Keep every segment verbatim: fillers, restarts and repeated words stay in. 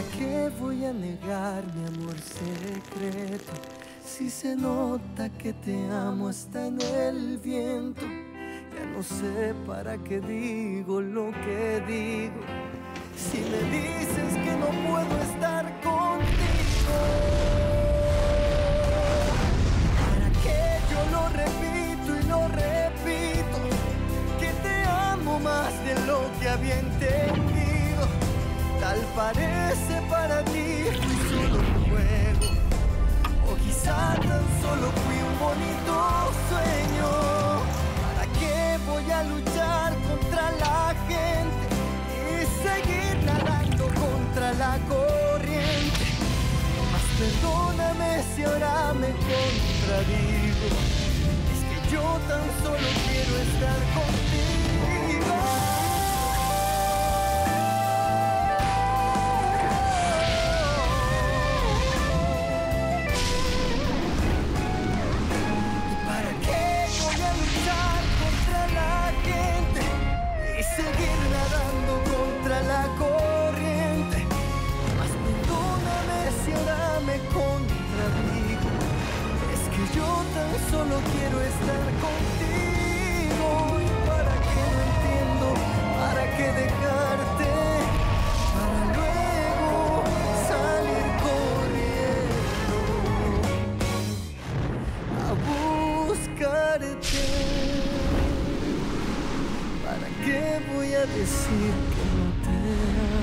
qué voy a negar mi amor secreto? Si se nota que te amo hasta en el viento. Ya no sé para qué digo lo que digo. Si me dices que no puedo estar contigo, ¿para qué yo lo repito y lo repito? Que te amo más de lo que había entendido. Tal parece para ti fui solo un juego, o quizá tan solo fui un bonito sueño. ¿Para qué voy a luchar contra la gente y seguir nadando contra la corriente? Mas perdóname si ahora me contradigo. Es que yo tan solo quiero estar contigo. ¿Para qué voy a luchar contra la gente y seguir nadando contra la corriente? Mas perdóname si ahora me contradigo. Es que yo tan solo quiero estar contigo. ¿Y para qué no entiendo? ¿Para qué dejarte? Para luego salir corriendo a buscarte. ¿Para qué voy a decir que no te amo?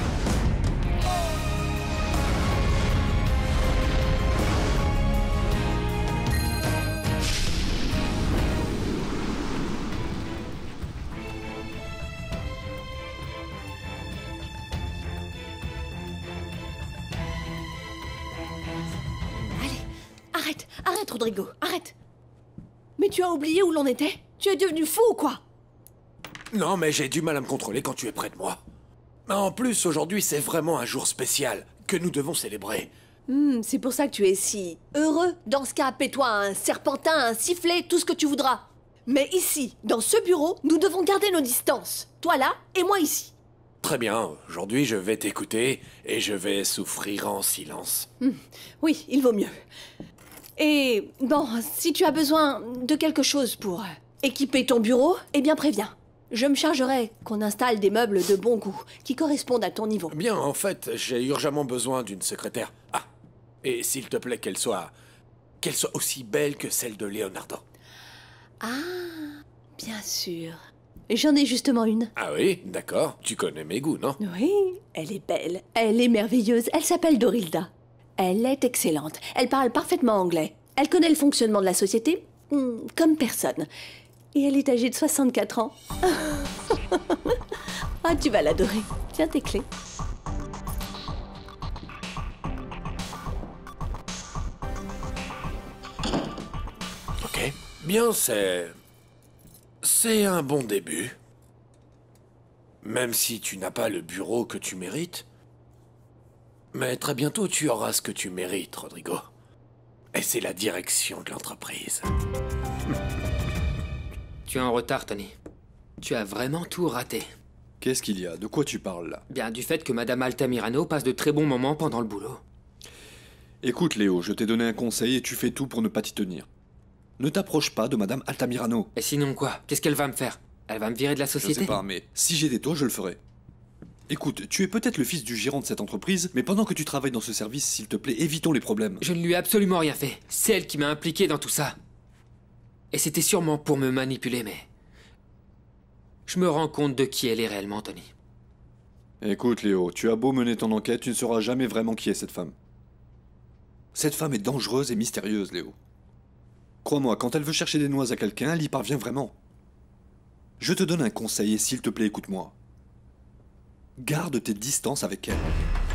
Allez, arrête, arrête Rodrigo, arrête. Mais tu as oublié où l'on était? Tu es devenu fou ou quoi? Non, mais j'ai du mal à me contrôler quand tu es près de moi. En plus, aujourd'hui, c'est vraiment un jour spécial que nous devons célébrer. Hmm, c'est pour ça que tu es si heureux. Dans ce cas, paie-toi un serpentin, un sifflet, tout ce que tu voudras. Mais ici, dans ce bureau, nous devons garder nos distances. Toi là, et moi ici. Très bien, aujourd'hui, je vais t'écouter et je vais souffrir en silence. Hmm, oui, il vaut mieux. Et bon, si tu as besoin de quelque chose pour euh, équiper ton bureau, eh bien préviens. Je me chargerai qu'on installe des meubles de bon goût, qui correspondent à ton niveau. Bien, en fait, j'ai urgemment besoin d'une secrétaire. Ah, et s'il te plaît qu'elle soit... qu'elle soit aussi belle que celle de Leonardo. Ah, bien sûr. J'en ai justement une. Ah oui, d'accord. Tu connais mes goûts, non? Oui, elle est belle, elle est merveilleuse, elle s'appelle Dorilda. Elle est excellente, elle parle parfaitement anglais. Elle connaît le fonctionnement de la société, hmm, comme personne. Et elle est âgée de soixante-quatre ans. Ah, tu vas l'adorer. Tiens tes clés. Ok. Bien, c'est... c'est un bon début. Même si tu n'as pas le bureau que tu mérites. Mais très bientôt, tu auras ce que tu mérites, Rodrigo. Et c'est la direction de l'entreprise. Tu es en retard, Tony. Tu as vraiment tout raté. Qu'est-ce qu'il y a? De quoi tu parles, là? Bien, du fait que Madame Altamirano passe de très bons moments pendant le boulot. Écoute, Léo, je t'ai donné un conseil et tu fais tout pour ne pas t'y tenir. Ne t'approche pas de Madame Altamirano. Et sinon quoi? Qu'est-ce qu'elle va me faire? Elle va me virer de la Je société? sais pas, mais si j'étais toi, je le ferais. Écoute, tu es peut-être le fils du gérant de cette entreprise, mais pendant que tu travailles dans ce service, s'il te plaît, évitons les problèmes. Je ne lui ai absolument rien fait. C'est elle qui m'a impliqué dans tout ça. Et c'était sûrement pour me manipuler, mais... je me rends compte de qui elle est réellement, Tony. Écoute, Léo, tu as beau mener ton enquête, tu ne sauras jamais vraiment qui est cette femme. Cette femme est dangereuse et mystérieuse, Léo. Crois-moi, quand elle veut chercher des noix à quelqu'un, elle y parvient vraiment. Je te donne un conseil et s'il te plaît, écoute-moi. Garde tes distances avec elle.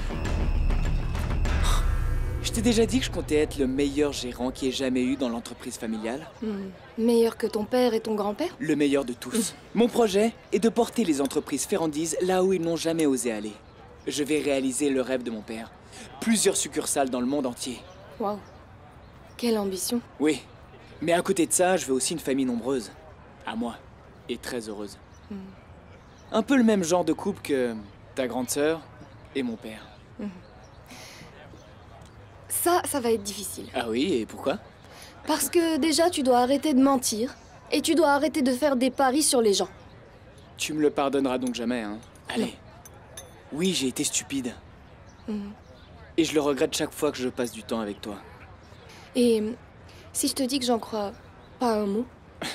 Je t'ai déjà dit que je comptais être le meilleur gérant qui ait jamais eu dans l'entreprise familiale. Hmm. Meilleur que ton père et ton grand-père? Le meilleur de tous. Mon projet est de porter les entreprises Ferrandise là où ils n'ont jamais osé aller. Je vais réaliser le rêve de mon père. Plusieurs succursales dans le monde entier. Waouh. Quelle ambition. Oui. Mais à côté de ça, je veux aussi une famille nombreuse. À moi. Et très heureuse. Hmm. Un peu le même genre de couple que ta grande sœur et mon père. Ça, ça va être difficile. Ah oui, et pourquoi? Parce que déjà, tu dois arrêter de mentir. Et tu dois arrêter de faire des paris sur les gens. Tu me le pardonneras donc jamais, hein? Allez. Oui, j'ai été stupide. Mhm. Et je le regrette chaque fois que je passe du temps avec toi. Et si je te dis que j'en crois pas un mot?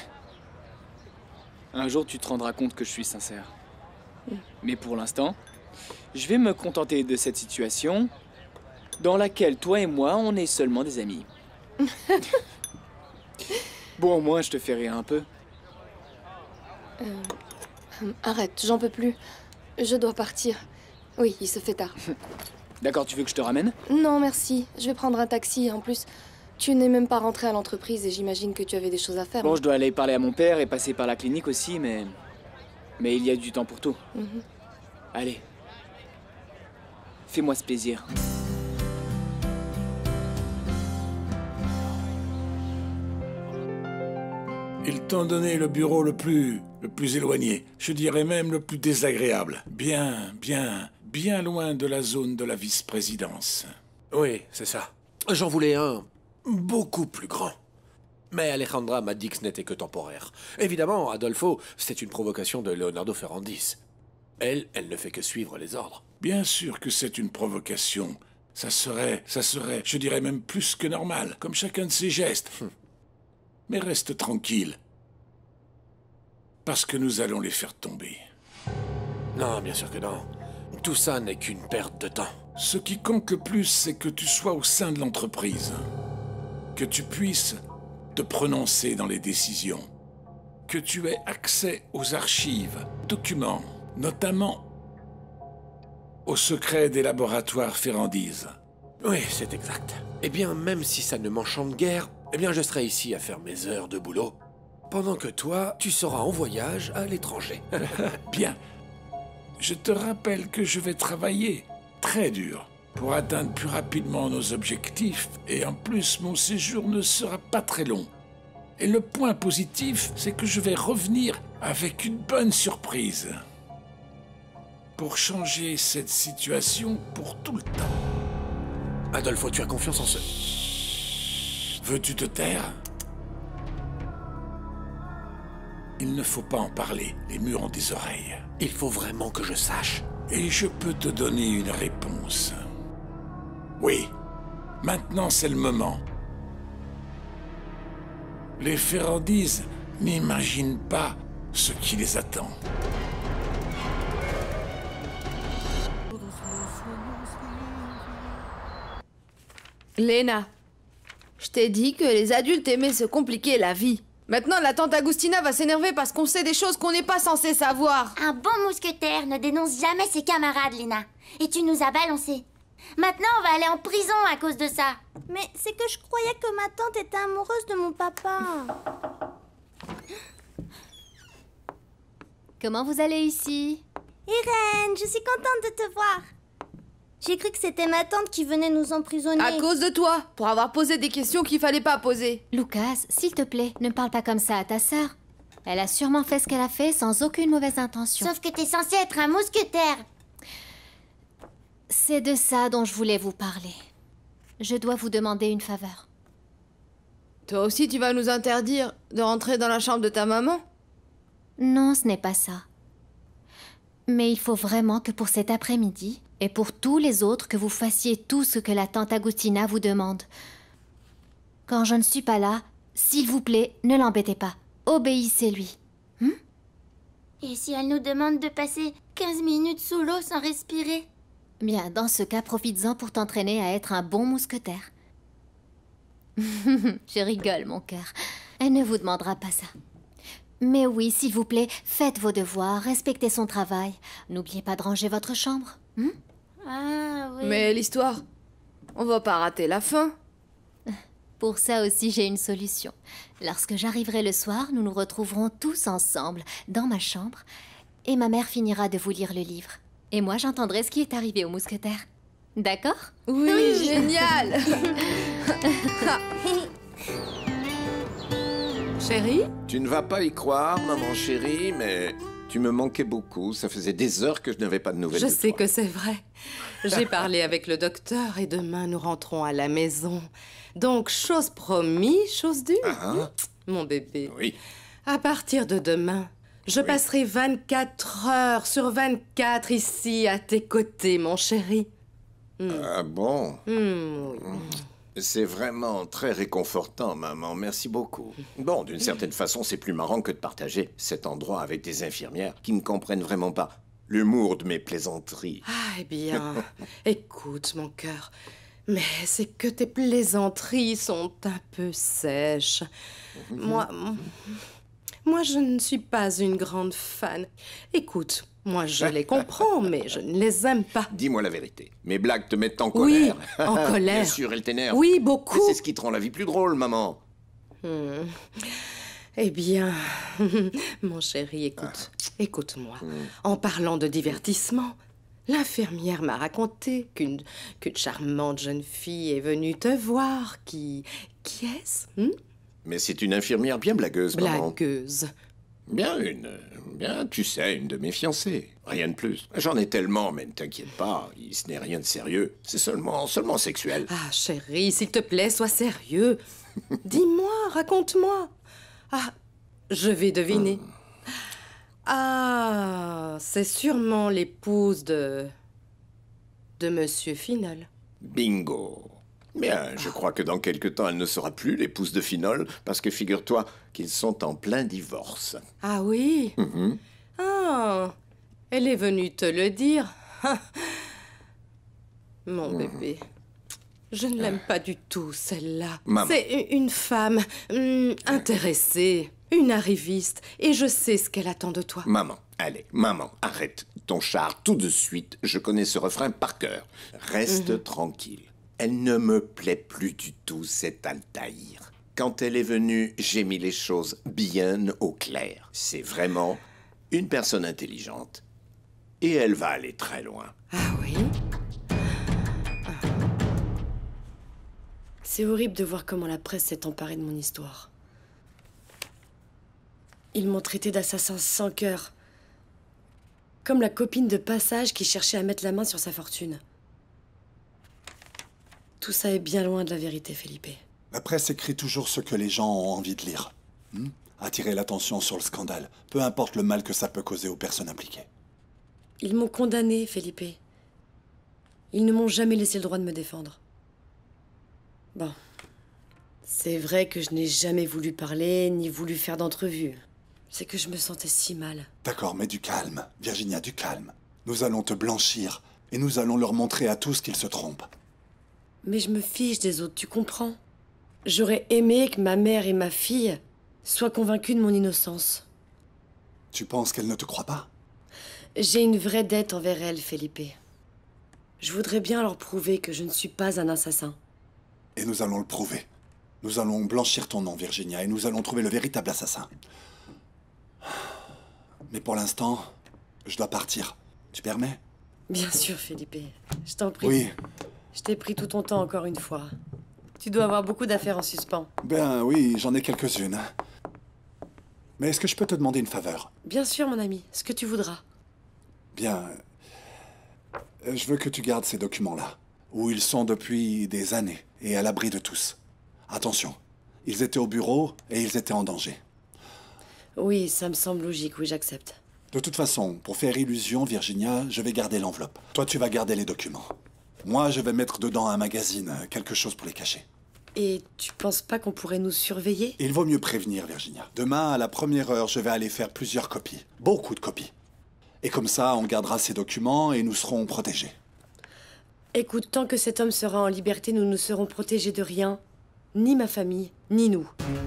Un jour, tu te rendras compte que je suis sincère. Mais pour l'instant, je vais me contenter de cette situation dans laquelle toi et moi, on est seulement des amis. Bon, au moins, je te fais rire un peu. Euh, arrête, j'en peux plus. Je dois partir. Oui, il se fait tard. D'accord, tu veux que je te ramène? Non, merci. Je vais prendre un taxi. En plus, tu n'es même pas rentré à l'entreprise et j'imagine que tu avais des choses à faire. Bon, je dois aller parler à mon père et passer par la clinique aussi, mais... Mais il y a du temps pour tout. Mhm. Allez. Fais-moi ce plaisir. Ils t'ont donné le bureau le plus... le plus éloigné. Je dirais même le plus désagréable. Bien, bien, bien loin de la zone de la vice-présidence. Oui, c'est ça. J'en voulais un beaucoup plus grand. Mais Alejandra m'a dit que ce n'était que temporaire. Évidemment, Adolfo, c'est une provocation de Leonardo Ferrandis. Elle, elle ne fait que suivre les ordres. Bien sûr que c'est une provocation. Ça serait, ça serait, je dirais même plus que normal, comme chacun de ses gestes. Hum. Mais reste tranquille. Parce que nous allons les faire tomber. Non, bien sûr que non. Tout ça n'est qu'une perte de temps. Ce qui compte le plus, c'est que tu sois au sein de l'entreprise. Que tu puisses te prononcer dans les décisions. Que tu aies accès aux archives, documents, notamment au secret des laboratoires Ferrandis. Oui, c'est exact. Eh bien, même si ça ne m'enchante guère, eh bien, je serai ici à faire mes heures de boulot, pendant que toi, tu seras en voyage à l'étranger. Bien. Je te rappelle que je vais travailler très dur pour atteindre plus rapidement nos objectifs, et en plus, mon séjour ne sera pas très long. Et le point positif, c'est que je vais revenir avec une bonne surprise. Pour changer cette situation pour tout le temps. Adolfo, tu as confiance en ce... Veux-tu te taire? Il ne faut pas en parler, les murs ont des oreilles. Il faut vraiment que je sache. Et je peux te donner une réponse. Oui, maintenant c'est le moment. Les Ferrandis n'imaginent pas ce qui les attend. Lena, je t'ai dit que les adultes aimaient se compliquer la vie. Maintenant, la tante Agustina va s'énerver parce qu'on sait des choses qu'on n'est pas censé savoir. Un bon mousquetaire ne dénonce jamais ses camarades, Lena. Et tu nous as balancé. Maintenant, on va aller en prison à cause de ça. Mais c'est que je croyais que ma tante était amoureuse de mon papa. Comment vous allez ici? Irène, je suis contente de te voir. J'ai cru que c'était ma tante qui venait nous emprisonner. À cause de toi, pour avoir posé des questions qu'il fallait pas poser. Lucas, s'il te plaît, ne parle pas comme ça à ta sœur. Elle a sûrement fait ce qu'elle a fait sans aucune mauvaise intention. Sauf que t'es censé être un mousquetaire. C'est de ça dont je voulais vous parler. Je dois vous demander une faveur. Toi aussi, tu vas nous interdire de rentrer dans la chambre de ta maman? Non, ce n'est pas ça. Mais il faut vraiment que pour cet après-midi, et pour tous les autres, que vous fassiez tout ce que la tante Agustina vous demande. Quand je ne suis pas là, s'il vous plaît, ne l'embêtez pas. Obéissez-lui. Hmm? Et si elle nous demande de passer quinze minutes sous l'eau sans respirer? Bien, dans ce cas, profites-en pour t'entraîner à être un bon mousquetaire. Je rigole, mon cœur. Elle ne vous demandera pas ça. Mais oui, s'il vous plaît, faites vos devoirs, respectez son travail. N'oubliez pas de ranger votre chambre. Hmm? Ah oui. Mais l'histoire, on va pas rater la fin. Pour ça aussi, j'ai une solution. Lorsque j'arriverai le soir, nous nous retrouverons tous ensemble dans ma chambre et ma mère finira de vous lire le livre. Et moi, j'entendrai ce qui est arrivé au mousquetaire. D'accord? Oui, oui. Génial. Chérie? Tu ne vas pas y croire, maman chérie, mais Tu me manquais beaucoup. Ça faisait des heures que je n'avais pas de nouvelles Je de sais toi. que c'est vrai. J'ai parlé avec le docteur et demain nous rentrons à la maison. Donc, chose promise, chose due. Ah, Mon bébé. oui. À partir de demain, je Oui. passerai vingt-quatre heures sur vingt-quatre ici à tes côtés, mon chéri. Ah bon? Hmm, oui. C'est vraiment très réconfortant, maman. Merci beaucoup. Bon, d'une certaine façon, c'est plus marrant que de partager cet endroit avec des infirmières qui ne comprennent vraiment pas l'humour de mes plaisanteries. Ah, eh bien, écoute, mon cœur. Mais c'est que tes plaisanteries sont un peu sèches. Moi, moi, je ne suis pas une grande fan. Écoute, moi, je les comprends, mais je ne les aime pas. Dis-moi la vérité. Mes blagues te mettent en Oui, colère. en colère. Bien sûr, elles t'énervent. Oui, beaucoup. Mais c'est ce qui te rend la vie plus drôle, maman. Hmm. Eh bien, mon chéri, écoute, écoute-moi. En parlant de divertissement, l'infirmière m'a raconté qu'une qu'une charmante jeune fille est venue te voir. Qui qui est-ce? Hmm? Mais c'est une infirmière bien blagueuse, maman. Blagueuse. Bien une. Bien, tu sais, une de mes fiancées. Rien de plus. J'en ai tellement, mais ne t'inquiète pas. Il- Ce n'est rien de sérieux. C'est seulement, seulement sexuel. Ah, chéri, s'il te plaît, sois sérieux. Dis-moi, raconte-moi. Ah, je vais deviner. Ah, c'est sûrement l'épouse de... de Monsieur Finol. Bingo. Bien, je crois que dans quelque temps, elle ne sera plus l'épouse de Finol, parce que figure-toi qu'ils sont en plein divorce. Ah oui? Mhm. Ah, elle est venue te le dire. Mon bébé, je ne l'aime pas du tout, celle-là. Maman. C'est u- une femme hum, intéressée, une arriviste, et je sais ce qu'elle attend de toi. Maman, allez, maman, arrête ton char tout de suite. Je connais ce refrain par cœur. Reste Mhm. tranquille. Elle ne me plaît plus du tout, cette Altaïr. Quand elle est venue, j'ai mis les choses bien au clair. C'est vraiment une personne intelligente. Et elle va aller très loin. Ah oui? C'est horrible de voir comment la presse s'est emparée de mon histoire. Ils m'ont traité d'assassin sans cœur. Comme la copine de passage qui cherchait à mettre la main sur sa fortune. Tout ça est bien loin de la vérité, Felipe. La presse écrit toujours ce que les gens ont envie de lire. Hmm? Attirer l'attention sur le scandale, peu importe le mal que ça peut causer aux personnes impliquées. Ils m'ont condamné, Felipe. Ils ne m'ont jamais laissé le droit de me défendre. Bon. C'est vrai que je n'ai jamais voulu parler, ni voulu faire d'entrevue. C'est que je me sentais si mal. D'accord, mais du calme. Virginia, du calme. Nous allons te blanchir, et nous allons leur montrer à tous qu'ils se trompent. Mais je me fiche des autres, tu comprends? J'aurais aimé que ma mère et ma fille soient convaincues de mon innocence. Tu penses qu'elles ne te croient pas? J'ai une vraie dette envers elles, Felipe. Je voudrais bien leur prouver que je ne suis pas un assassin. Et nous allons le prouver. Nous allons blanchir ton nom, Virginia, et nous allons trouver le véritable assassin. Mais pour l'instant, je dois partir. Tu permets? Bien sûr, Felipe. Je t'en prie. Oui. Je t'ai pris tout ton temps encore une fois. Tu dois avoir beaucoup d'affaires en suspens. Ben oui, j'en ai quelques-unes. Mais est-ce que je peux te demander une faveur? Bien sûr, mon ami. Ce que tu voudras. Bien. euh, Je veux que tu gardes ces documents-là, où ils sont depuis des années, et à l'abri de tous. Attention, ils étaient au bureau, et ils étaient en danger. Oui, ça me semble logique. Oui, j'accepte. De toute façon, pour faire illusion, Virginia, je vais garder l'enveloppe. Toi, tu vas garder les documents. Moi, je vais mettre dedans un magazine, quelque chose pour les cacher. Et tu penses pas qu'on pourrait nous surveiller? Il vaut mieux prévenir, Virginia. Demain, à la première heure, je vais aller faire plusieurs copies. Beaucoup de copies. Et comme ça, on gardera ces documents et nous serons protégés. Écoute, tant que cet homme sera en liberté, nous ne serons protégés de rien. Ni ma famille, ni nous.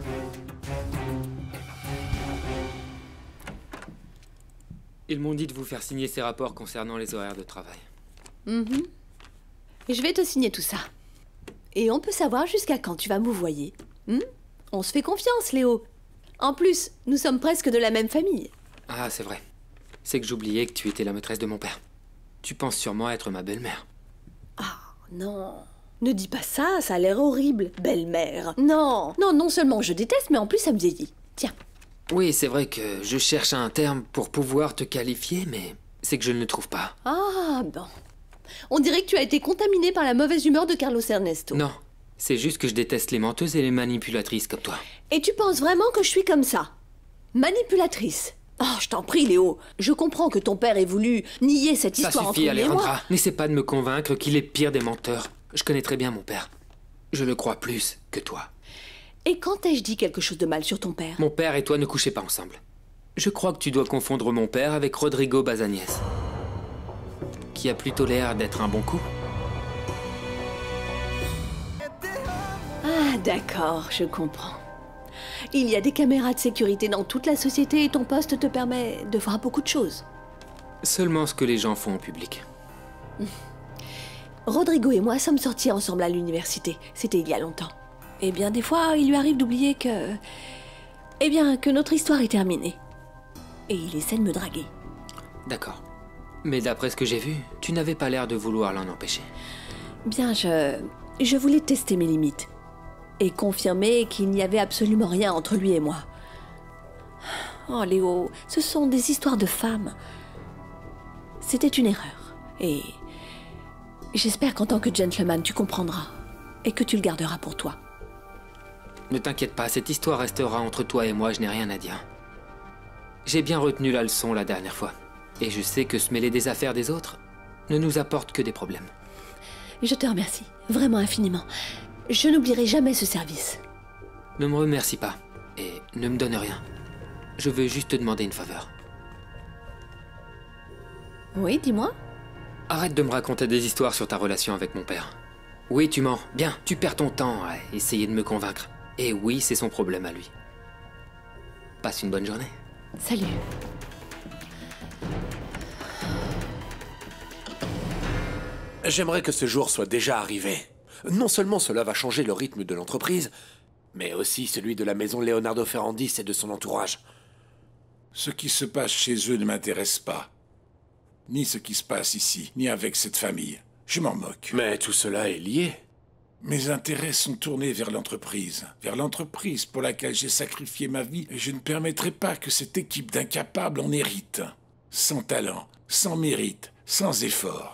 Ils m'ont dit de vous faire signer ces rapports concernant les horaires de travail. Mhm. Et je vais te signer tout ça. Et on peut savoir jusqu'à quand tu vas m'ouvoyer. Hmm? On se fait confiance, Léo. En plus, nous sommes presque de la même famille. Ah, c'est vrai. C'est que j'oubliais que tu étais la maîtresse de mon père. Tu penses sûrement être ma belle-mère. Ah, non. Ne dis pas ça, ça a l'air horrible, belle-mère. Non, non, non seulement je déteste, mais en plus ça me vieillit. Tiens. Oui, c'est vrai que je cherche un terme pour pouvoir te qualifier, mais c'est que je ne le trouve pas. Ah, bon. On dirait que tu as été contaminé par la mauvaise humeur de Carlos Ernesto. Non, c'est juste que je déteste les menteuses et les manipulatrices comme toi. Et tu penses vraiment que je suis comme ça? Manipulatrice? Oh, je t'en prie, Léo. Je comprends que ton père ait voulu nier cette Ça histoire entre suffit, lui et Alejandra. moi. N'essaie pas de me convaincre qu'il est pire des menteurs. Je connais très bien mon père. Je le crois plus que toi. Et quand ai-je dit quelque chose de mal sur ton père? Mon père et toi ne couchez pas ensemble. Je crois que tu dois confondre mon père avec Rodrigo Bazañez, qui a plutôt l'air d'être un bon coup. Ah, d'accord, je comprends. Il y a des caméras de sécurité dans toute la société et ton poste te permet de voir beaucoup de choses. Seulement ce que les gens font en public. Rodrigo et moi sommes sortis ensemble à l'université. C'était il y a longtemps. Eh bien, des fois, il lui arrive d'oublier que... Eh bien, que notre histoire est terminée. Et il essaie de me draguer. D'accord. Mais d'après ce que j'ai vu, tu n'avais pas l'air de vouloir l'en empêcher. Bien, je... Je voulais tester mes limites. Et confirmer qu'il n'y avait absolument rien entre lui et moi. Oh, Léo, ce sont des histoires de femmes. C'était une erreur. Et... j'espère qu'en tant que gentleman, tu comprendras. Et que tu le garderas pour toi. Ne t'inquiète pas, cette histoire restera entre toi et moi, je n'ai rien à dire. J'ai bien retenu la leçon la dernière fois. Et je sais que se mêler des affaires des autres ne nous apporte que des problèmes. Je te remercie, vraiment infiniment. Je n'oublierai jamais ce service. Ne me remercie pas, et ne me donne rien. Je veux juste te demander une faveur. Oui, dis-moi. Arrête de me raconter des histoires sur ta relation avec mon père. Oui, tu mens. Bien, tu perds ton temps à essayer de me convaincre. Et oui, c'est son problème à lui. Passe une bonne journée. Salut. J'aimerais que ce jour soit déjà arrivé. Non seulement cela va changer le rythme de l'entreprise, mais aussi celui de la maison Leonardo Ferrandis et de son entourage. Ce qui se passe chez eux ne m'intéresse pas. Ni ce qui se passe ici, ni avec cette famille. Je m'en moque. Mais tout cela est lié. Mes intérêts sont tournés vers l'entreprise. Vers l'entreprise pour laquelle j'ai sacrifié ma vie, et je ne permettrai pas que cette équipe d'incapables en hérite. Sans talent, sans mérite, sans effort.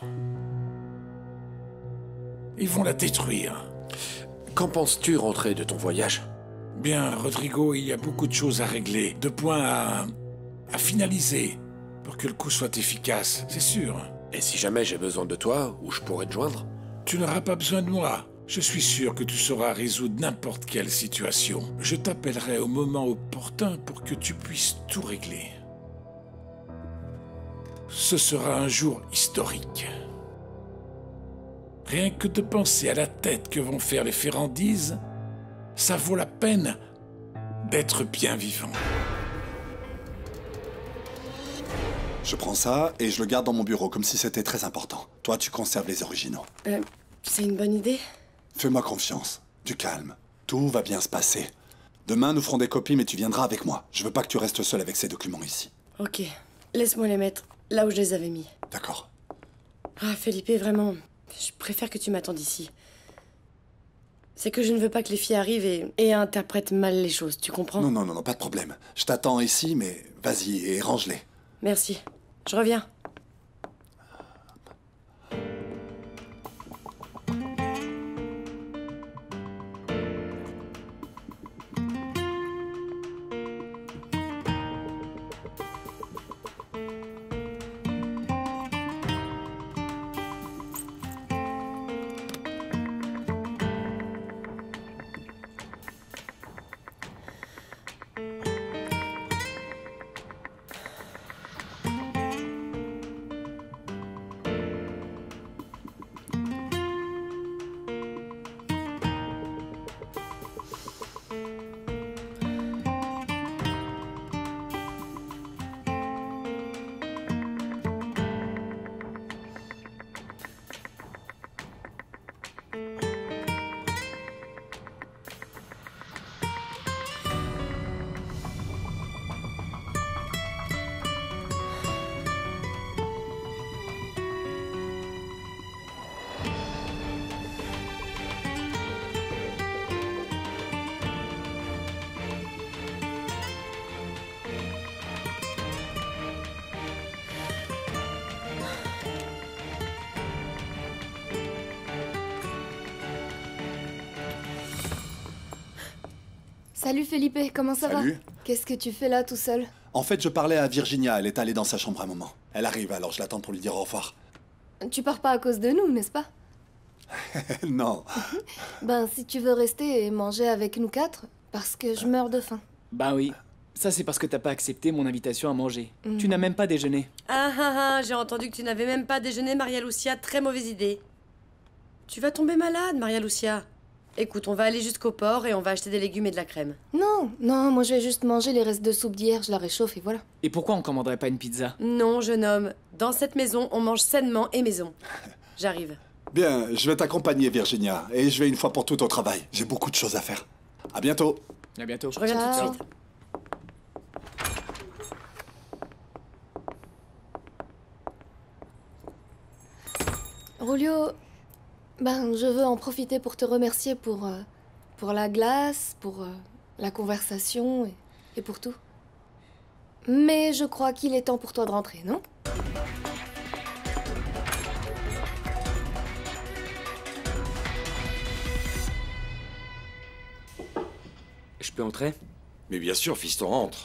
Ils vont la détruire. Qu'en penses-tu rentrer de ton voyage? Bien, Rodrigo, il y a beaucoup de choses à régler, de points à... à finaliser, pour que le coup soit efficace, c'est sûr. Et si jamais j'ai besoin de toi, où je pourrais te joindre? Tu n'auras pas besoin de moi. Je suis sûr que tu sauras résoudre n'importe quelle situation. Je t'appellerai au moment opportun pour que tu puisses tout régler. Ce sera un jour historique. Rien que de penser à la tête que vont faire les Ferrandis, ça vaut la peine d'être bien vivant. Je prends ça et je le garde dans mon bureau comme si c'était très important. Toi, tu conserves les originaux. Euh, c'est une bonne idée? Fais-moi confiance. Du calme. Tout va bien se passer. Demain, nous ferons des copies, mais tu viendras avec moi. Je veux pas que tu restes seul avec ces documents ici. Ok. Laisse-moi les mettre là où je les avais mis. D'accord. Ah, Felipe, vraiment, je préfère que tu m'attendes ici. C'est que je ne veux pas que les filles arrivent et, et interprètent mal les choses, tu comprends? Non, non, non, non, pas de problème. Je t'attends ici, mais vas-y et range-les. Merci. Je reviens. Salut Felipe, comment ça Salut. va? Qu'est-ce que tu fais là tout seul? En fait, je parlais à Virginia, elle est allée dans sa chambre un moment. Elle arrive, alors je l'attends pour lui dire au revoir. Tu pars pas à cause de nous, n'est-ce pas? Non. Ben, si tu veux rester et manger avec nous quatre, parce que je meurs de faim. Bah oui. Ça, c'est parce que t'as pas accepté mon invitation à manger. Mm. Tu n'as même pas déjeuné. Ah ah ah, j'ai entendu que tu n'avais même pas déjeuné, Maria Lucia. Très mauvaise idée. Tu vas tomber malade, Maria Lucia. Écoute, on va aller jusqu'au port et on va acheter des légumes et de la crème. Non, non, moi je vais juste manger les restes de soupe d'hier, je la réchauffe et voilà. Et pourquoi on commanderait pas une pizza? Non, jeune homme. Dans cette maison, on mange sainement et maison. J'arrive. Bien, je vais t'accompagner, Virginia, et je vais une fois pour toutes au travail. J'ai beaucoup de choses à faire. À bientôt. À bientôt. Je reviens Ciao. tout de suite. Rulio, ben, je veux en profiter pour te remercier pour, euh, pour la glace, pour euh, la conversation et, et pour tout. Mais je crois qu'il est temps pour toi de rentrer, non? Je peux entrer? Mais bien sûr, fiston, rentre.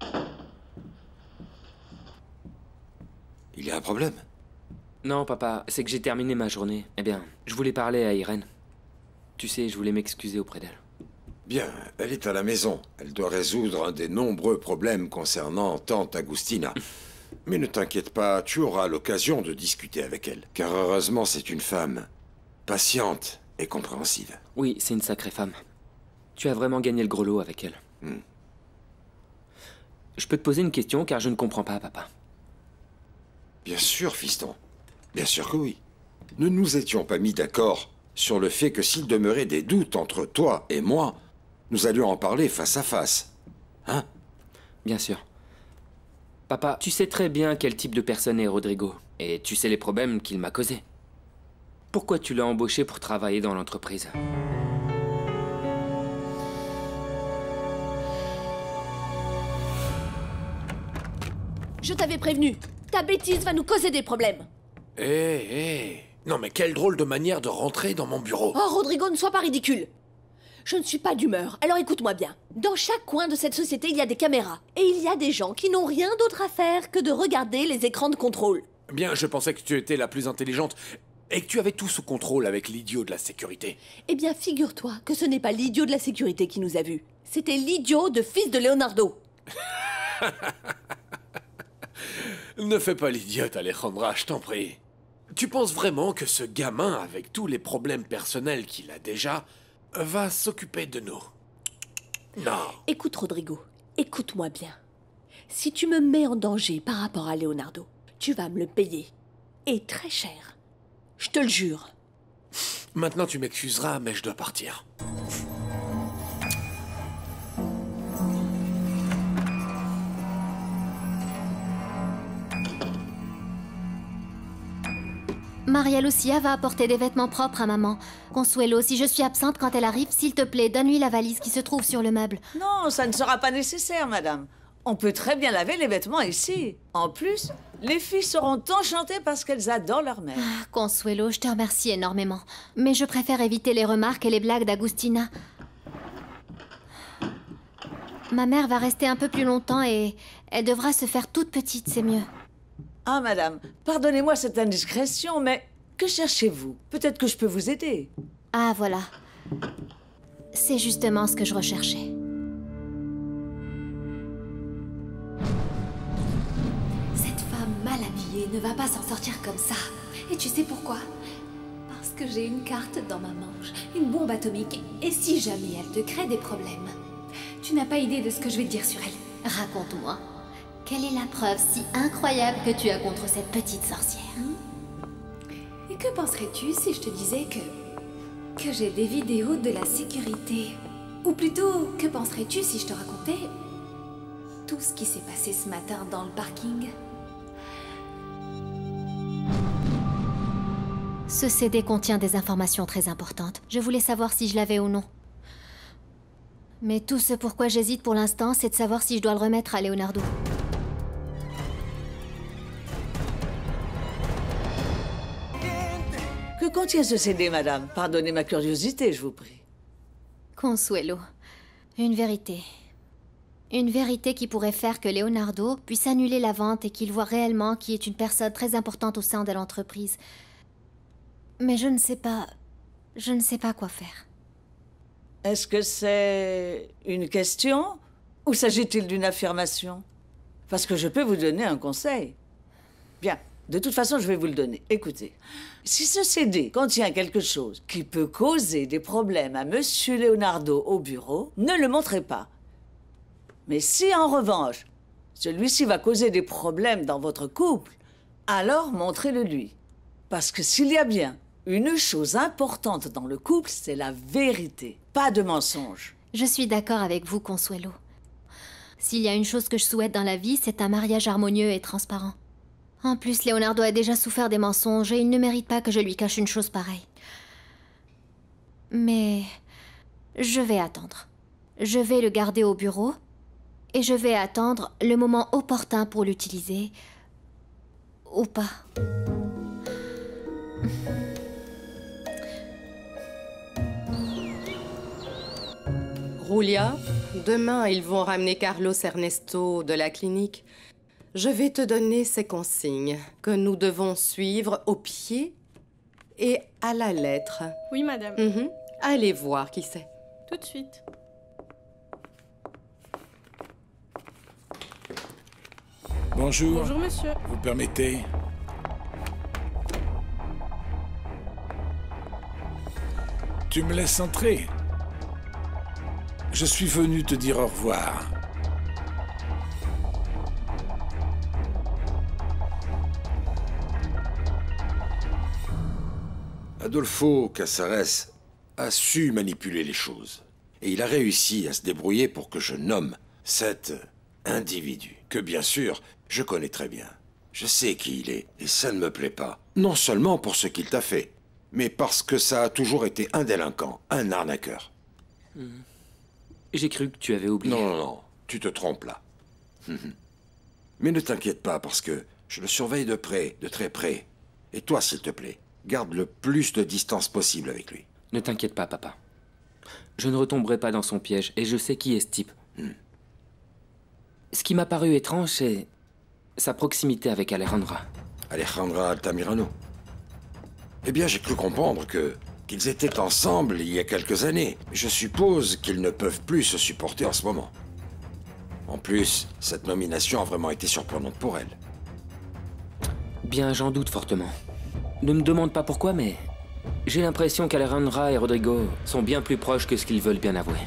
Il y a un problème? Non, papa, c'est que j'ai terminé ma journée. Eh bien, je voulais parler à Irène. Tu sais, je voulais m'excuser auprès d'elle. Bien, elle est à la maison. Elle doit résoudre un des nombreux problèmes concernant tante Agustina. Mais ne t'inquiète pas, tu auras l'occasion de discuter avec elle. Car heureusement, c'est une femme patiente et compréhensive. Oui, c'est une sacrée femme. Tu as vraiment gagné le gros lot avec elle. Hmm. Je peux te poser une question car je ne comprends pas, papa. Bien sûr, fiston. Bien sûr que oui. Ne nous étions pas mis d'accord sur le fait que s'il demeurait des doutes entre toi et moi, nous allions en parler face à face. Hein? Bien sûr. Papa, tu sais très bien quel type de personne est Rodrigo. Et tu sais les problèmes qu'il m'a causés. Pourquoi tu l'as embauché pour travailler dans l'entreprise? Je t'avais prévenu. Ta bêtise va nous causer des problèmes. Hé, hé. Non mais quelle drôle de manière de rentrer dans mon bureau. Oh, Rodrigo, ne sois pas ridicule. Je ne suis pas d'humeur, alors écoute-moi bien. Dans chaque coin de cette société, il y a des caméras. Et il y a des gens qui n'ont rien d'autre à faire que de regarder les écrans de contrôle. Bien, je pensais que tu étais la plus intelligente et que tu avais tout sous contrôle avec l'idiot de la sécurité. Eh bien, figure-toi que ce n'est pas l'idiot de la sécurité qui nous a vus. C'était l'idiot de fils de Leonardo. Ne fais pas l'idiote, Alejandra, je t'en prie. Tu penses vraiment que ce gamin, avec tous les problèmes personnels qu'il a déjà, va s'occuper de nous? Non. Écoute, Rodrigo, écoute-moi bien. Si tu me mets en danger par rapport à Leonardo, tu vas me le payer. Et très cher. Je te le jure. Maintenant, tu m'excuseras, mais je dois partir. Maria Lucia va apporter des vêtements propres à maman. Consuelo, si je suis absente quand elle arrive, s'il te plaît, donne-lui la valise qui se trouve sur le meuble. Non, ça ne sera pas nécessaire, madame. On peut très bien laver les vêtements ici. En plus, les filles seront enchantées parce qu'elles adorent leur mère. Ah, Consuelo, je te remercie énormément. Mais je préfère éviter les remarques et les blagues d'Agustina. Ma mère va rester un peu plus longtemps et elle devra se faire toute petite, c'est mieux. Ah, madame, pardonnez-moi cette indiscrétion, mais que cherchez-vous? Peut-être que je peux vous aider. Ah, voilà. C'est justement ce que je recherchais. Cette femme mal habillée ne va pas s'en sortir comme ça. Et tu sais pourquoi? Parce que j'ai une carte dans ma manche, une bombe atomique, et si jamais elle te crée des problèmes, tu n'as pas idée de ce que je vais te dire sur elle. Raconte-moi. Quelle est la preuve si incroyable que tu as contre cette petite sorcière? Et que penserais-tu si je te disais que... que j'ai des vidéos de la sécurité? Ou plutôt, que penserais-tu si je te racontais tout ce qui s'est passé ce matin dans le parking? Ce C D contient des informations très importantes. Je voulais savoir si je l'avais ou non. Mais tout ce pourquoi j'hésite pour l'instant, c'est de savoir si je dois le remettre à Leonardo. Que contient ce C D, madame? Pardonnez ma curiosité, je vous prie. Consuelo, Une vérité. Une vérité qui pourrait faire que Leonardo puisse annuler la vente et qu'il voit réellement qui est une personne très importante au sein de l'entreprise. Mais je ne sais pas... Je ne sais pas quoi faire. Est-ce que c'est une question ou s'agit-il d'une affirmation? Parce que je peux vous donner un conseil. Bien, de toute façon, je vais vous le donner. Écoutez, si ce C D contient quelque chose qui peut causer des problèmes à Monsieur Leonardo au bureau, ne le montrez pas. Mais si, en revanche, celui-ci va causer des problèmes dans votre couple, alors montrez-le lui. Parce que s'il y a bien une chose importante dans le couple, c'est la vérité, pas de mensonge. Je suis d'accord avec vous, Consuelo. S'il y a une chose que je souhaite dans la vie, c'est un mariage harmonieux et transparent. En plus, Leonardo a déjà souffert des mensonges et il ne mérite pas que je lui cache une chose pareille. Mais je vais attendre. Je vais le garder au bureau et je vais attendre le moment opportun pour l'utiliser. Ou pas. Julia, demain ils vont ramener Carlos Ernesto de la clinique. Je vais te donner ces consignes que nous devons suivre au pied et à la lettre. Oui, madame. Mhm. Allez voir qui c'est. Tout de suite. Bonjour. Bonjour, monsieur. Vous permettez? Tu me laisses entrer? Je suis venu te dire au revoir. Adolfo Casares a su manipuler les choses. Et il a réussi à se débrouiller pour que je nomme cet individu, que bien sûr, je connais très bien. Je sais qui il est, et ça ne me plaît pas. Non seulement pour ce qu'il t'a fait, mais parce que ça a toujours été un délinquant, un arnaqueur. Mmh. J'ai cru que tu avais oublié. Non, non, non, tu te trompes là. Mais ne t'inquiète pas, parce que je le surveille de près, de très près. Et toi, s'il te plaît, garde le plus de distance possible avec lui. Ne t'inquiète pas, papa. Je ne retomberai pas dans son piège, et je sais qui est ce type. Hmm. Ce qui m'a paru étrange, c'est sa proximité avec Alejandra. Alejandra Altamirano. Eh bien, j'ai cru comprendre que qu'ils étaient ensemble il y a quelques années. Je suppose qu'ils ne peuvent plus se supporter en ce moment. En plus, cette nomination a vraiment été surprenante pour elle. Bien, j'en doute fortement. Ne me demande pas pourquoi, mais j'ai l'impression qu'Alejandra et Rodrigo sont bien plus proches que ce qu'ils veulent bien avouer.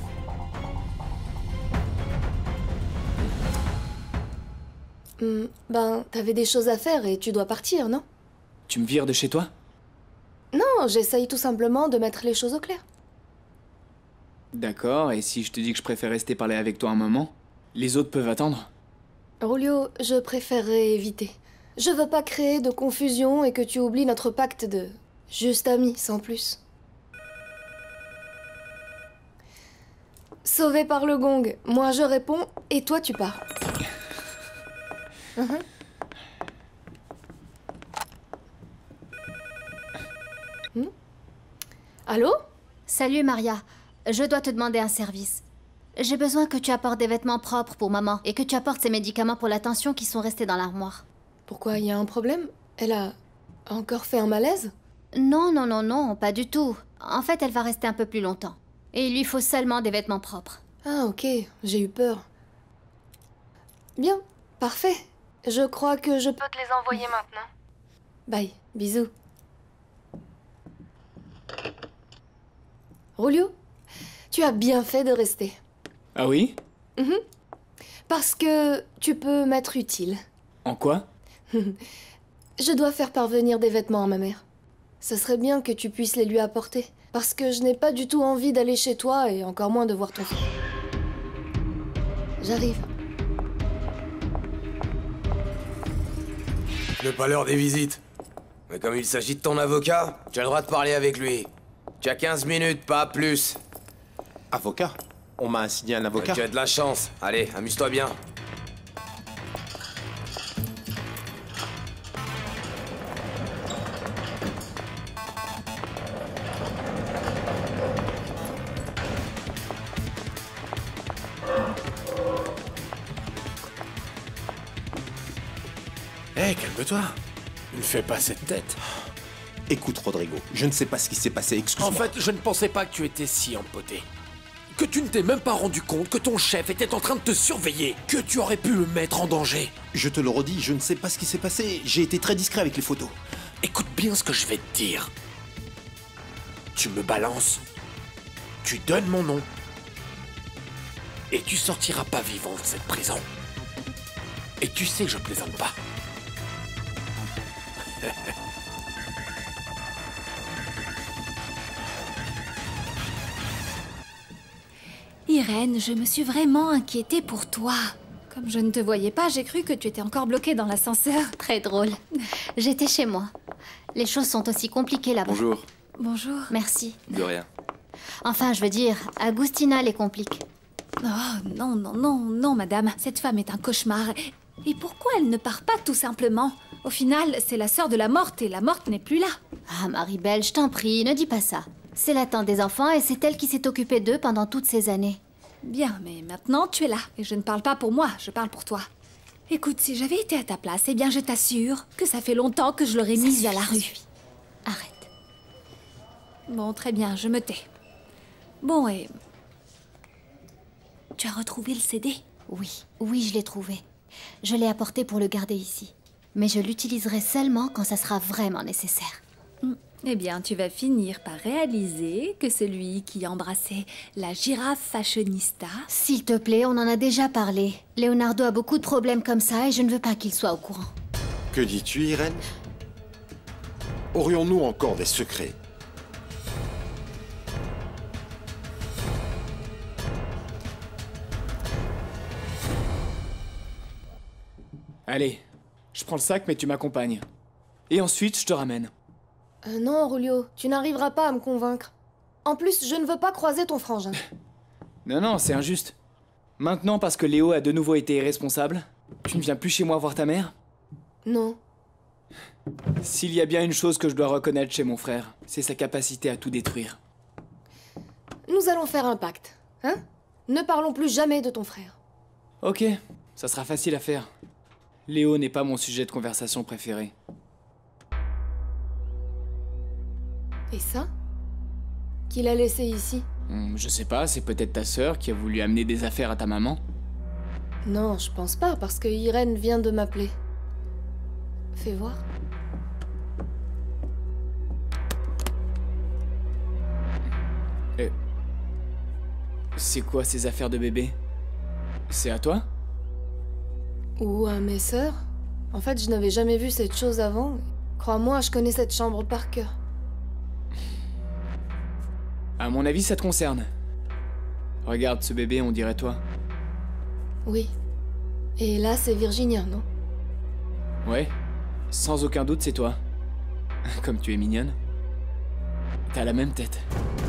Hmm, ben, t'avais des choses à faire et tu dois partir, non? Tu me vires de chez toi? Non, j'essaye tout simplement de mettre les choses au clair. D'accord, et si je te dis que je préfère rester parler avec toi un moment, les autres peuvent attendre? Julio, je préférerais éviter. Je veux pas créer de confusion et que tu oublies notre pacte de juste amis, sans plus. Sauvé par le gong, moi je réponds et toi tu pars. uh-huh. hmm? Allô? Salut Maria, je dois te demander un service. J'ai besoin que tu apportes des vêtements propres pour maman et que tu apportes ses médicaments pour la tension qui sont restés dans l'armoire. Pourquoi, il y a un problème? Elle a encore fait un malaise? Non, non, non, non, pas du tout. En fait, elle va rester un peu plus longtemps. Et il lui faut seulement des vêtements propres. Ah, ok, j'ai eu peur. Bien, parfait. Je crois que je peux te les envoyer maintenant. Bye, bisous. Julio, tu as bien fait de rester. Ah oui? Mhm. Parce que tu peux m'être utile. En quoi? Je dois faire parvenir des vêtements à ma mère. Ce serait bien que tu puisses les lui apporter. Parce que je n'ai pas du tout envie d'aller chez toi et encore moins de voir ton frère. J'arrive. Ce n'est pas l'heure des visites. Mais comme il s'agit de ton avocat, tu as le droit de parler avec lui. Tu as quinze minutes, pas plus. Avocat? On m'a assigné un avocat? Tu as de la chance. Allez, amuse-toi bien. Hé, hey, calme-toi. Ne fais pas cette tête. Écoute, Rodrigo, je ne sais pas ce qui s'est passé, excuse-moi. En fait, je ne pensais pas que tu étais si empoté. Que tu ne t'es même pas rendu compte que ton chef était en train de te surveiller. Que tu aurais pu le mettre en danger. Je te le redis, je ne sais pas ce qui s'est passé. J'ai été très discret avec les photos. Écoute bien ce que je vais te dire. Tu me balances. Tu donnes mon nom. Et tu sortiras pas vivant de cette prison. Et tu sais que je plaisante pas. Irène, je me suis vraiment inquiétée pour toi. Comme je ne te voyais pas, j'ai cru que tu étais encore bloquée dans l'ascenseur. Très drôle. J'étais chez moi. Les choses sont aussi compliquées là-bas. Bonjour. Bonjour. Merci. De rien. Enfin, je veux dire, Agustina les complique. Oh, non, non, non, non, madame. Cette femme est un cauchemar. Et pourquoi elle ne part pas tout simplement? Au final, c'est la sœur de la morte et la morte n'est plus là. Ah, Marie-Belle, je t'en prie, ne dis pas ça. C'est la tante des enfants et c'est elle qui s'est occupée d'eux pendant toutes ces années. Bien, mais maintenant tu es là. Et je ne parle pas pour moi, je parle pour toi. Écoute, si j'avais été à ta place, eh bien je t'assure que ça fait longtemps que je l'aurais mise à la rue. Arrête. Bon, très bien, je me tais. Bon, et... Tu as retrouvé le C D? Oui, oui, je l'ai trouvé. Je l'ai apporté pour le garder ici. Mais je l'utiliserai seulement quand ça sera vraiment nécessaire. Eh bien, tu vas finir par réaliser que celui qui embrassait la girafe fashionista... S'il te plaît, on en a déjà parlé. Leonardo a beaucoup de problèmes comme ça et je ne veux pas qu'il soit au courant. Que dis-tu, Irène? Aurions-nous encore des secrets? Allez, je prends le sac, mais tu m'accompagnes. Et ensuite, je te ramène. Euh, non, Aurelio, tu n'arriveras pas à me convaincre. En plus, je ne veux pas croiser ton frangin. Non, non, c'est injuste. Maintenant, parce que Léo a de nouveau été irresponsable, tu ne viens plus chez moi voir ta mère? Non. S'il y a bien une chose que je dois reconnaître chez mon frère, c'est sa capacité à tout détruire. Nous allons faire un pacte, hein? Ne parlons plus jamais de ton frère. Ok, ça sera facile à faire. Léo n'est pas mon sujet de conversation préféré. Et ça? Qui l'a laissé ici? Hmm, je sais pas, c'est peut-être ta sœur qui a voulu amener des affaires à ta maman? Non, je pense pas, parce que Irène vient de m'appeler. Fais voir. Euh... C'est quoi ces affaires de bébé? C'est à toi? Ou à mes sœurs? En fait, je n'avais jamais vu cette chose avant. Crois-moi, je connais cette chambre par cœur. À mon avis, ça te concerne. Regarde ce bébé, on dirait toi. Oui. Et là, c'est Virginia, non? Ouais, sans aucun doute, c'est toi. Comme tu es mignonne. T'as la même tête.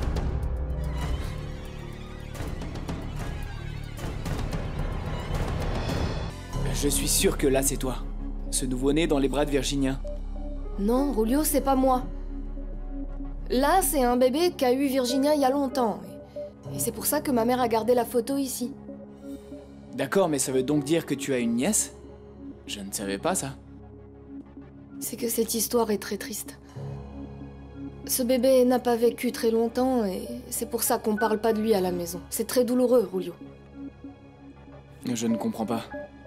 Je suis sûr que là, c'est toi. Ce nouveau-né dans les bras de Virginia. Non, Rulio, c'est pas moi. Là, c'est un bébé qu'a eu Virginia il y a longtemps. Et c'est pour ça que ma mère a gardé la photo ici. D'accord, mais ça veut donc dire que tu as une nièce? Je ne savais pas ça. C'est que cette histoire est très triste. Ce bébé n'a pas vécu très longtemps et c'est pour ça qu'on parle pas de lui à la maison. C'est très douloureux, Rulio. Je ne comprends pas.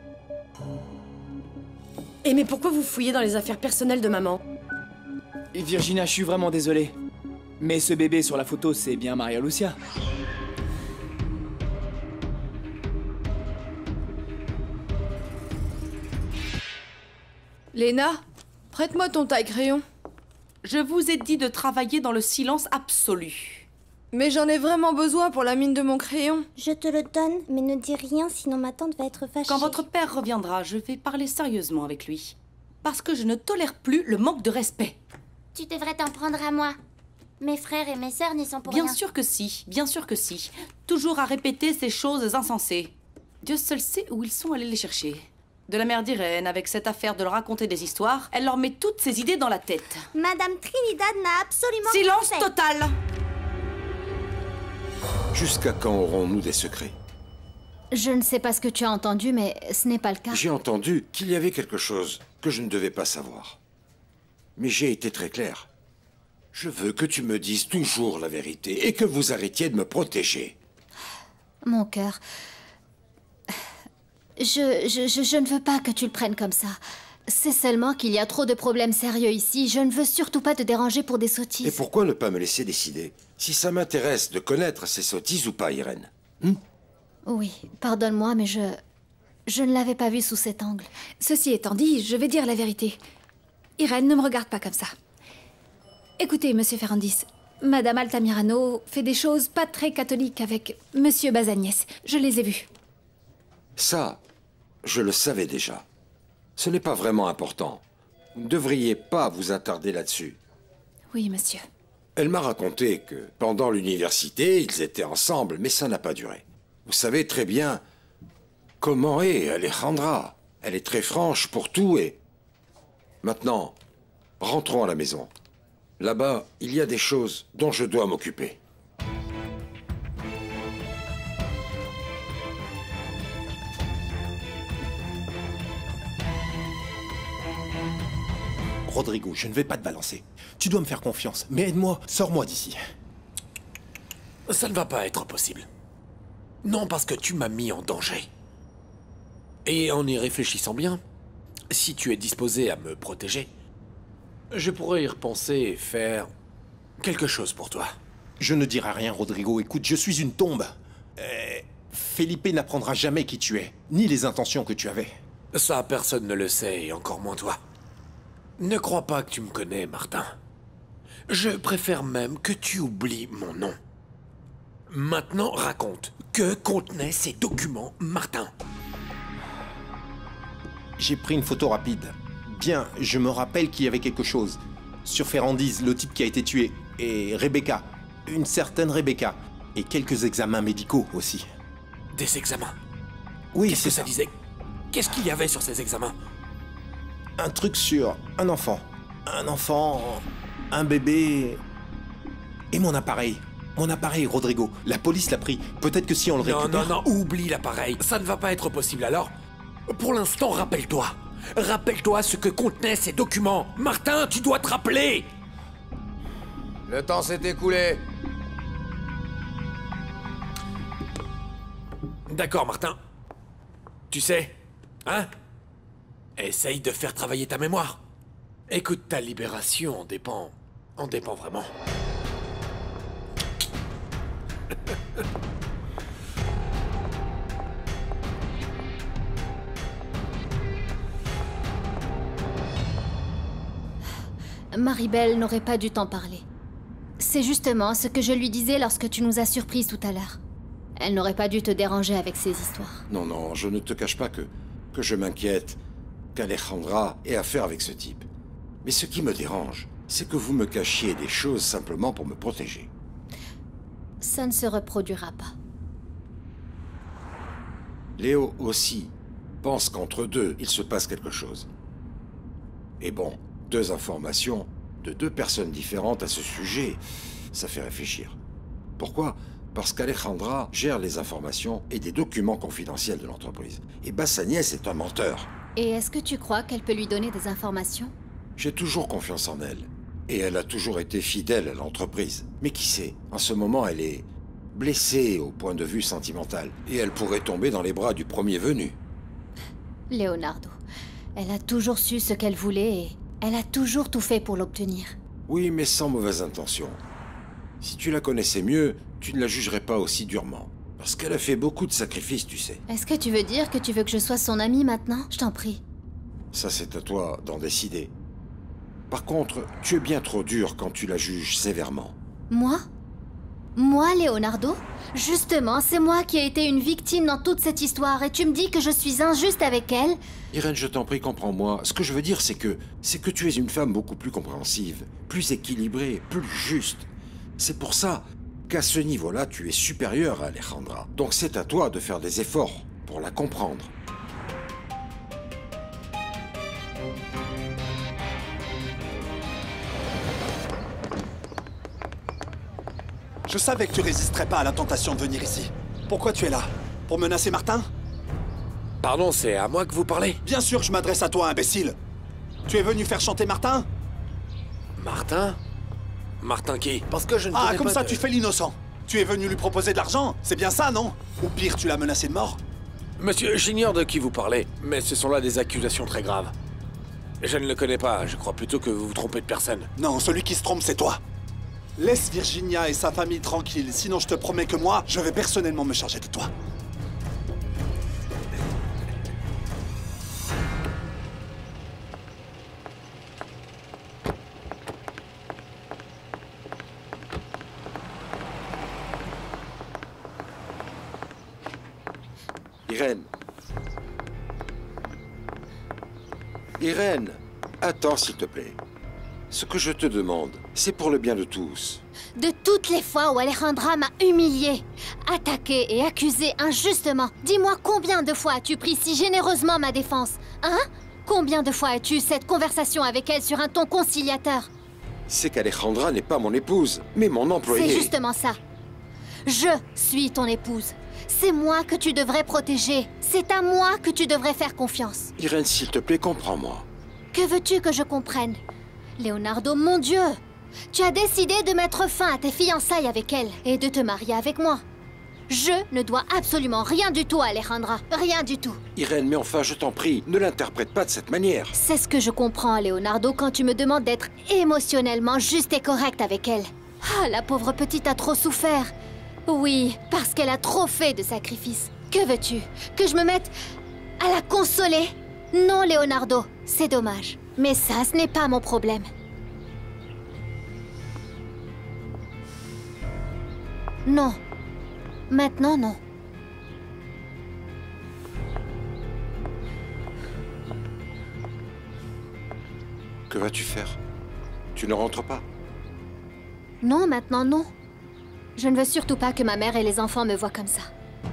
Et mais pourquoi vous fouillez dans les affaires personnelles de maman? Virginia, je suis vraiment désolé. Mais ce bébé sur la photo, c'est bien Maria Lucia. Léna, prête-moi ton taille-crayon. Je vous ai dit de travailler dans le silence absolu. Mais j'en ai vraiment besoin pour la mine de mon crayon. Je te le donne, mais ne dis rien, sinon ma tante va être fâchée. Quand votre père reviendra, je vais parler sérieusement avec lui. Parce que je ne tolère plus le manque de respect. Tu devrais t'en prendre à moi. Mes frères et mes sœurs n'y sont pour rien. Bien sûr que si, bien sûr que si. Toujours à répéter ces choses insensées. Dieu seul sait où ils sont allés les chercher. De la mère d'Irène, avec cette affaire de leur raconter des histoires, elle leur met toutes ces idées dans la tête. Madame Trinidad n'a absolument Silence rien fait. total! Jusqu'à quand aurons-nous des secrets? Je ne sais pas ce que tu as entendu, mais ce n'est pas le cas. J'ai entendu qu'il y avait quelque chose que je ne devais pas savoir. Mais j'ai été très clair. Je veux que tu me dises toujours la vérité et que vous arrêtiez de me protéger. Mon cœur... Je, je, je, je ne veux pas que tu le prennes comme ça. C'est seulement qu'il y a trop de problèmes sérieux ici. Je ne veux surtout pas te déranger pour des sottises. Et pourquoi ne pas me laisser décider? Si ça m'intéresse de connaître ces sottises ou pas, Irène. Hmm? Oui, pardonne-moi, mais je... Je ne l'avais pas vu sous cet angle. Ceci étant dit, je vais dire la vérité. Irène, ne me regarde pas comme ça. Écoutez, monsieur Ferrandis, Madame Altamirano fait des choses pas très catholiques avec monsieur Bazagnès. Je les ai vues. Ça, je le savais déjà. Ce n'est pas vraiment important. Vous ne devriez pas vous attarder là-dessus. Oui, monsieur. Elle m'a raconté que pendant l'université, ils étaient ensemble, mais ça n'a pas duré. Vous savez très bien comment est Alejandra. Elle est très franche pour tout et... Maintenant, rentrons à la maison. Là-bas, il y a des choses dont je dois m'occuper. Rodrigo, je ne vais pas te balancer. Tu dois me faire confiance, mais aide-moi, sors-moi d'ici. Ça ne va pas être possible. Non, parce que tu m'as mis en danger. Et en y réfléchissant bien, si tu es disposé à me protéger, je pourrais y repenser et faire quelque chose pour toi. Je ne dirai rien, Rodrigo. Écoute, je suis une tombe. Euh, Felipe n'apprendra jamais qui tu es, ni les intentions que tu avais. Ça, personne ne le sait, et encore moins toi. Ne crois pas que tu me connais, Martin. Je préfère même que tu oublies mon nom. Maintenant, raconte. Que contenaient ces documents, Martin? J'ai pris une photo rapide. Bien, je me rappelle qu'il y avait quelque chose. Sur Ferrandis, le type qui a été tué. Et Rebecca. Une certaine Rebecca. Et quelques examens médicaux aussi. Des examens? Oui, Qu'est-ce c'est que ça disait? Qu'est-ce qu'il y avait sur ces examens? Un truc sur un enfant. Un enfant... Un bébé... Et mon appareil. Mon appareil, Rodrigo. La police l'a pris. Peut-être que si on le récupère... Non, non, non, oublie l'appareil. Ça ne va pas être possible alors. Pour l'instant, rappelle-toi. Rappelle-toi ce que contenaient ces documents. Martin, tu dois te rappeler. Le temps s'est écoulé. D'accord, Martin. Tu sais, hein? Essaye de faire travailler ta mémoire. Écoute, ta libération en dépend... en dépend vraiment. Maribel n'aurait pas dû t'en parler. C'est justement ce que je lui disais lorsque tu nous as surprises tout à l'heure. Elle n'aurait pas dû te déranger avec ces histoires. Non, non, je ne te cache pas que... que je m'inquiète qu'Alejandra ait affaire avec ce type. Mais ce qui me dérange, c'est que vous me cachiez des choses simplement pour me protéger. Ça ne se reproduira pas. Léo aussi pense qu'entre deux, il se passe quelque chose. Et bon, deux informations de deux personnes différentes à ce sujet, ça fait réfléchir. Pourquoi? Parce qu'Alejandra gère les informations et des documents confidentiels de l'entreprise. Et Bazagnès est un menteur. Et est-ce que tu crois qu'elle peut lui donner des informations? J'ai toujours confiance en elle. Et elle a toujours été fidèle à l'entreprise. Mais qui sait, en ce moment, elle est blessée au point de vue sentimental. Et elle pourrait tomber dans les bras du premier venu. Leonardo, elle a toujours su ce qu'elle voulait et elle a toujours tout fait pour l'obtenir. Oui, mais sans mauvaise intention. Si tu la connaissais mieux, tu ne la jugerais pas aussi durement. Parce qu'elle a fait beaucoup de sacrifices, tu sais. Est-ce que tu veux dire que tu veux que je sois son amie maintenant? Je t'en prie. Ça, c'est à toi d'en décider. Par contre, tu es bien trop dur quand tu la juges sévèrement. Moi? Moi, Leonardo? Justement, c'est moi qui ai été une victime dans toute cette histoire et tu me dis que je suis injuste avec elle? Irène, je t'en prie, comprends-moi. Ce que je veux dire, c'est que... c'est que tu es une femme beaucoup plus compréhensive, plus équilibrée, plus juste. C'est pour ça qu'à ce niveau-là, tu es supérieure à Alejandra. Donc c'est à toi de faire des efforts pour la comprendre. Je savais que tu résisterais pas à la tentation de venir ici. Pourquoi tu es là? Pour menacer Martin? Pardon, c'est à moi que vous parlez? Bien sûr que je m'adresse à toi, imbécile. Tu es venu faire chanter Martin? Martin? Martin qui? Parce que je ne Ah, connais comme pas ça de- tu fais l'innocent. Tu es venu lui proposer de l'argent? C'est bien ça, non? Ou pire, tu l'as menacé de mort? Monsieur, j'ignore de qui vous parlez, mais ce sont là des accusations très graves. Je ne le connais pas, je crois plutôt que vous vous trompez de personne. Non, celui qui se trompe, c'est toi. Laisse Virginia et sa famille tranquilles, sinon je te promets que moi, je vais personnellement me charger de toi. Irène. Irène, attends s'il te plaît. Ce que je te demande, c'est pour le bien de tous. De toutes les fois où Alejandra m'a humiliée, attaquée et accusée injustement, dis-moi combien de fois as-tu pris si généreusement ma défense? Hein? Combien de fois as-tu eu cette conversation avec elle sur un ton conciliateur? C'est qu'Alejandra n'est pas mon épouse, mais mon employé. C'est justement ça. Je suis ton épouse. C'est moi que tu devrais protéger. C'est à moi que tu devrais faire confiance. Irène, s'il te plaît, comprends-moi. Que veux-tu que je comprenne? Leonardo, mon Dieu! Tu as décidé de mettre fin à tes fiançailles avec elle et de te marier avec moi. Je ne dois absolument rien du tout à Alejandra. Rien du tout. Irène, mais enfin, je t'en prie, ne l'interprète pas de cette manière. C'est ce que je comprends, Leonardo, quand tu me demandes d'être émotionnellement juste et correct avec elle. Ah, la pauvre petite a trop souffert. Oui, parce qu'elle a trop fait de sacrifices. Que veux-tu? Que je me mette à la consoler? Non, Leonardo, c'est dommage. Mais ça, ce n'est pas mon problème. Non. Maintenant, non. Que vas-tu faire? Tu ne rentres pas? Non, maintenant, non. Je ne veux surtout pas que ma mère et les enfants me voient comme ça.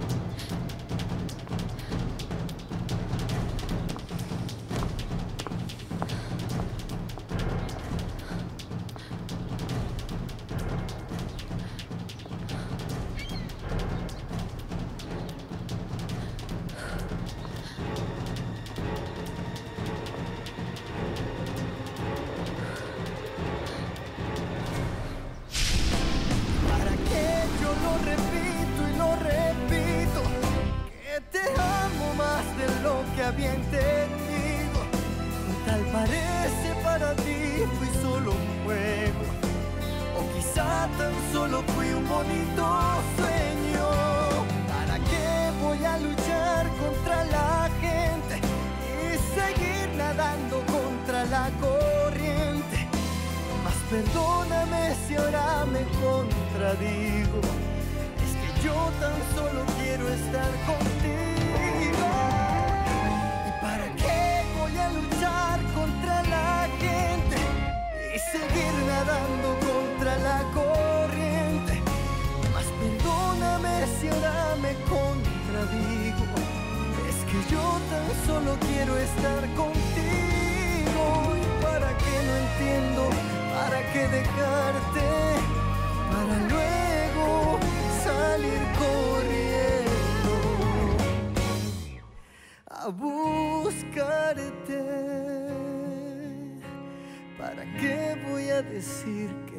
Había entendido, tal parece para ti fui solo un juego, o quizá tan solo fui un bonito sueño. ¿Para qué voy a luchar contra la gente y seguir nadando contra la corriente? Mas perdóname si ahora me contradigo, es que yo tan solo quiero estar contigo. Contra la gente y seguir nadando contra la corriente. Mas perdóname si ahora me contradigo, es que yo tan solo quiero estar contigo. Y para qué no entiendo, para qué dejarte, para luego salir corriendo a buscarte. ¿Para qué voy a decir que